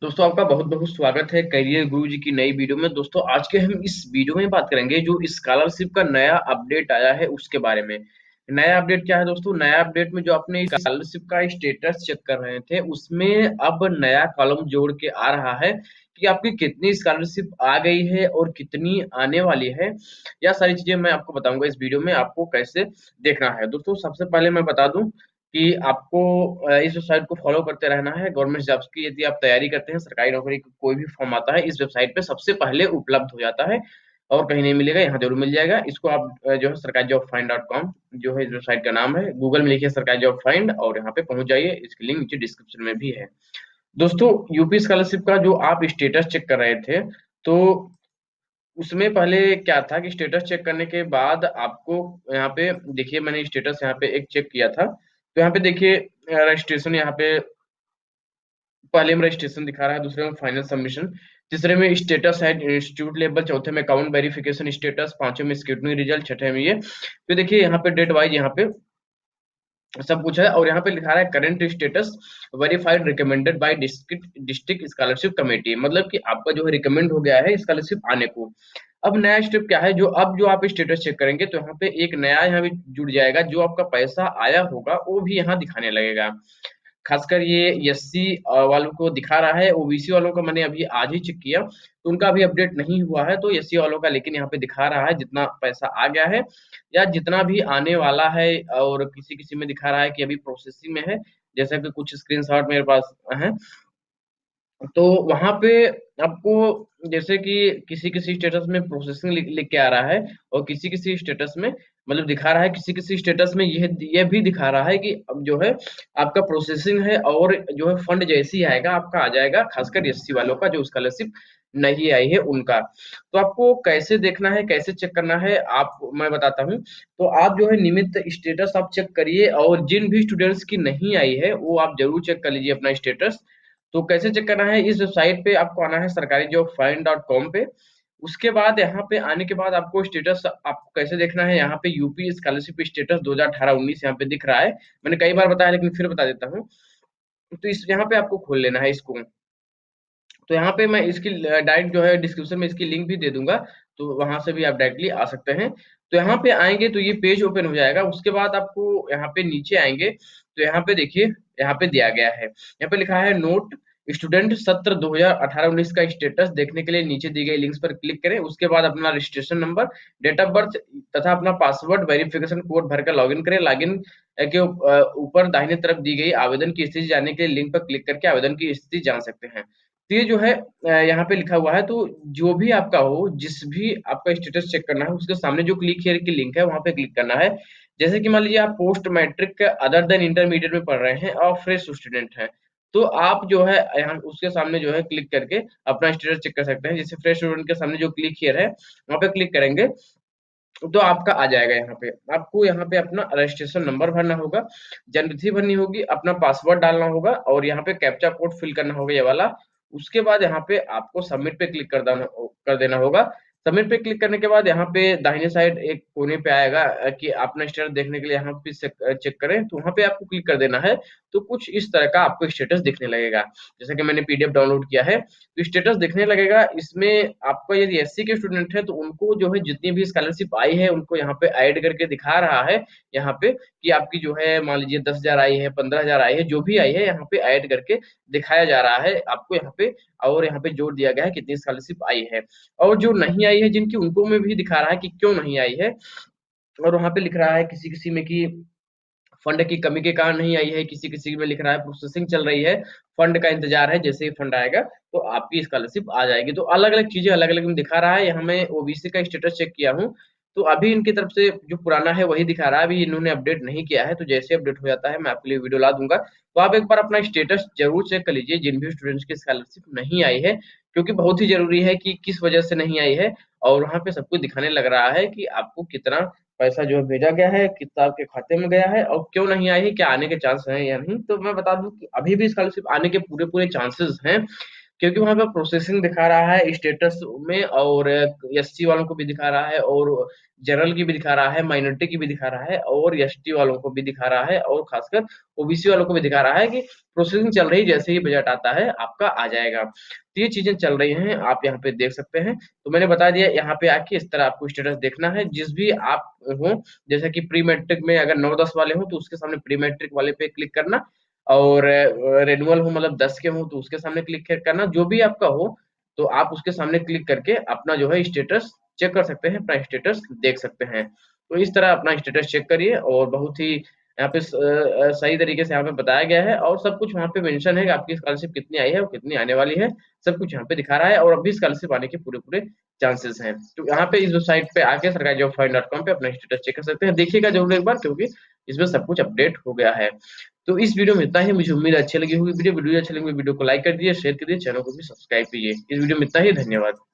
दोस्तों आपका बहुत बहुत स्वागत है करियर गुरु जी की नई वीडियो में। दोस्तों आज के हम इस वीडियो में बात करेंगे जो स्कॉलरशिप का नया अपडेट आया है उसके बारे में। नया अपडेट क्या है दोस्तों? नया अपडेट में जो अपने स्कॉलरशिप का स्टेटस चेक कर रहे थे उसमें अब नया कॉलम जोड़ के आ रहा है कि आपकी कितनी स्कॉलरशिप आ गई है और कितनी आने वाली है। यह सारी चीजें मैं आपको बताऊंगा इस वीडियो में आपको कैसे देखना है। दोस्तों सबसे पहले मैं बता दूं कि आपको इस वेबसाइट को फॉलो करते रहना है। गवर्नमेंट जॉब्स की यदि आप तैयारी करते हैं, सरकारी नौकरी का कोई भी फॉर्म आता है इस वेबसाइट पे सबसे पहले उपलब्ध हो जाता है और कहीं नहीं मिलेगा, यहाँ जरूर मिल जाएगा। इसको आप जो है सरकारी जॉब फाइंड .com जो है इस वेबसाइट का नाम है, गूगल में लिखिए सरकारी जॉब फाइंड और यहाँ पे पहुंच जाइए। इसकी लिंक नीचे डिस्क्रिप्शन में भी है। दोस्तों यूपी स्कॉलरशिप का जो आप स्टेटस चेक कर रहे थे, तो उसमें पहले क्या था कि स्टेटस चेक करने के बाद आपको यहाँ पे देखिए, मैंने स्टेटस यहाँ पे एक चेक किया था, तो यहाँ पे देखिए रजिस्ट्रेशन, यहाँ पे पहले में रजिस्ट्रेशन दिखा रहा है, दूसरे में फाइनल सबमिशन, तीसरे में स्टेटस है इंस्टीट्यूट लेवल, चौथे में अकाउंट वेरिफिकेशन स्टेटस, पांचवें में स्क्रूटनी रिजल्ट, छठे में ये। तो देखिए यहाँ पे डेट वाइज यहाँ पे सब कुछ है और यहाँ पे लिखा रहा है current status verified recommended by district scholarship committee, मतलब कि आपका जो है रिकमेंड हो गया है स्कॉलरशिप आने को। अब नया स्टेप क्या है, जो अब जो आप स्टेटस चेक करेंगे तो यहाँ पे एक नया यहाँ भी जुड़ जाएगा, जो आपका पैसा आया होगा वो भी यहाँ दिखाने लगेगा। खासकर ये एससी वालों को दिखा रहा है, ओबीसी वालों का मैंने अभी आज ही चेक किया तो उनका अभी अपडेट नहीं हुआ है, तो एससी वालों का लेकिन यहाँ पे दिखा रहा है जितना पैसा आ गया है या जितना भी आने वाला है। और किसी किसी में दिखा रहा है कि अभी प्रोसेसिंग में है, जैसा कि कुछ स्क्रीनशॉट मेरे पास है। तो वहां पे आपको जैसे कि किसी किसी स्टेटस में प्रोसेसिंग लिख के आ रहा है और किसी किसी स्टेटस में मतलब दिखा रहा है, किसी किसी स्टेटस में यह भी दिखा रहा है कि अब जो है आपका प्रोसेसिंग है और जो है फंड जैसे ही आएगा आपका आ जाएगा, खासकर एससी वालों का जो स्कॉलरशिप नहीं आई है उनका। तो आपको कैसे देखना है, कैसे चेक करना है, आप मैं बताता हूँ। तो आप जो है नियमित स्टेटस आप चेक करिए और जिन भी स्टूडेंट्स की नहीं आई है वो आप जरूर चेक कर लीजिए अपना स्टेटस। तो कैसे चेक करना है, इस वेबसाइट पे आपको आना है सरकारी जॉब फाइंड .com पे। उसके बाद यहाँ पे आने के बाद आपको स्टेटस आपको कैसे देखना है, यहाँ पे यूपी स्कॉलरशिप स्टेटस 2018-19 यहाँ पे दिख रहा है। मैंने कई बार बताया लेकिन फिर बता देता हूँ। तो इस यहाँ पे आपको खोल लेना है इसको। तो यहाँ पे मैं इसकी डायरेक्ट जो है डिस्क्रिप्शन में इसकी लिंक भी दे दूंगा, तो वहां से भी आप डायरेक्टली आ सकते हैं। तो यहाँ पे आएंगे तो ये पेज ओपन हो जाएगा। उसके बाद आपको यहाँ पे नीचे आएंगे तो यहाँ पे देखिए, यहाँ पे दिया गया है, यहाँ पे लिखा है नोट स्टूडेंट सत्र 2018-19 का स्टेटस देखने के लिए नीचे दी गई लिंक्स पर क्लिक करें। उसके बाद अपना registration number, date of birth तथा अपना पासवर्ड वेरिफिकेशन कोड भरकर लॉगिन करें। लॉगिन के ऊपर दाहिने तरफ दी गई आवेदन की स्थिति जानने के लिए लिंक पर क्लिक करके आवेदन की स्थिति जान सकते हैं। तो ये जो है यहाँ पे लिखा हुआ है, तो जो भी आपका हो, जिस भी आपका स्टेटस चेक करना है उसके सामने जो क्लिक हियर की लिंक है वहां पे क्लिक करना है। जैसे कि मान लीजिए आप post matric other than intermediate में पढ़ रहे हैं और फ्रेश स्टूडेंट हैं, तो आप जो है यहाँ उसके सामने जो है क्लिक करके अपना स्टेटस चेक कर सकते हैं। जैसे फ्रेश स्टूडेंट के सामने जो क्लिक हियर है वहां पे क्लिक करेंगे तो आपका आ जाएगा। यहाँ पे आपको यहाँ पे अपना रजिस्ट्रेशन नंबर भरना होगा, जन्मतिथि भरनी होगी, अपना पासवर्ड डालना होगा और यहाँ पे कैप्चा कोड फिल करना होगा ये वाला। उसके बाद यहाँ पे आपको सबमिट पे क्लिक कर देना होगा। सबमिट पे क्लिक करने के बाद यहाँ पे दाहिने साइड एक कोने पे आएगा कि अपना स्टेटस देखने के लिए यहाँ पे चेक करें, तो वहाँ पे आपको क्लिक कर देना है। तो कुछ इस तरह का आपको स्टेटस दिखने लगेगा। जैसे कि मैंने पीडीएफ डाउनलोड किया है तो स्टेटस दिखने लगेगा। इसमें आपका यदि एससी के स्टूडेंट है तो उनको जो है जितनी भी स्कॉलरशिप आई है उनको यहाँ पे ऐड करके दिखा रहा है, यहाँ पे कि आपकी जो है मान लीजिए 10,000 आई है, 15,000 आई है, जो भी आई है यहाँ पे ऐड करके दिखाया जा रहा है आपको यहाँ पे। और यहाँ पे जोड़ दिया गया है कितनी स्कॉलरशिप आई है, और जो नहीं आई है जिनकी उनको में भी दिखा रहा है कि क्यों नहीं आई है। और वहां पे लिख रहा है किसी किसी में कि फंड की कमी के कारण नहीं आई है, किसी किसी में लिख रहा है प्रोसेसिंग चल रही है, फंड का इंतजार है, जैसे ही फंड आएगा तो आपकी स्कॉलरशिप आ जाएगी। तो अलग अलग चीजें अलग अलग में दिखा रहा है। यहाँ मैं ओबीसी का स्टेटस चेक किया हूँ तो अभी इनकी तरफ से जो पुराना है वही दिखा रहा है, अभी इन्होंने अपडेट नहीं किया है। तो जैसे अपडेट हो जाता है मैं आपके लिए वीडियो ला दूंगा, तो आप एक बार अपना स्टेटस जरूर चेक कर लीजिए जिन भी स्टूडेंट्स की स्कॉलरशिप नहीं आई है, क्योंकि बहुत ही जरूरी है कि किस वजह से नहीं आई है। और वहां पे सब कुछ दिखाने लग रहा है कि आपको कितना पैसा जो है भेजा गया है, कितना आपके खाते में गया है और क्यों नहीं आई है, क्या आने के चांस हैं या नहीं। तो मैं बता दूं कि अभी भी स्कॉलरशिप आने के पूरे पूरे चांसेस हैं, क्योंकि वहां पर प्रोसेसिंग दिखा रहा है स्टेटस में, और एससी वालों को भी दिखा रहा है, और जनरल की भी दिखा रहा है, माइनॉरिटी की भी दिखा रहा है, और एसटी वालों को भी दिखा रहा है, और खासकर ओबीसी वालों को भी दिखा रहा है कि प्रोसेसिंग चल रही, जैसे ही बजट आता है आपका आ जाएगा। तो ये चीजें चल रही हैं, आप यहाँ पे देख सकते हैं। तो मैंने बता दिया, यहाँ पे आके इस तरह आपको स्टेटस देखना है, जिस भी आप हो, जैसे कि प्री मैट्रिक में अगर 9-10 वाले हो तो उसके सामने प्री मैट्रिक वाले पे क्लिक करना, और रेनुअल हो मतलब 10 के हो तो उसके सामने क्लिक करना, जो भी आपका हो तो आप उसके सामने क्लिक करके अपना जो है स्टेटस चेक कर सकते हैं, अपना स्टेटस देख सकते हैं। तो इस तरह अपना स्टेटस चेक करिए, और बहुत ही यहाँ पे सही तरीके से यहाँ पे बताया गया है, और सब कुछ वहाँ पे मेंशन है कि आपकी स्कॉलरशिप कितनी आई है और कितनी आने वाली है, सब कुछ यहाँ पे दिखा रहा है, और अभी स्कॉलरशिप आने के पूरे पूरे चांसेस हैं। तो यहाँ पे इस वेबसाइट पे आके सरकारी.jobfind.com पे अपना स्टेटस चेक कर सकते हैं, देखिएगा जरूर एक बार, क्योंकि इसमें सब कुछ अपडेट हो गया है। तो इस वीडियो में इतना ही, मुझे उम्मीद है अच्छी लगी होगी वीडियो अच्छी लगी वीडियो को लाइक कर दीजिए, शेयर कर दीजिए, चैनल को भी सब्सक्राइब कीजिए। इस वीडियो में इतना ही, धन्यवाद।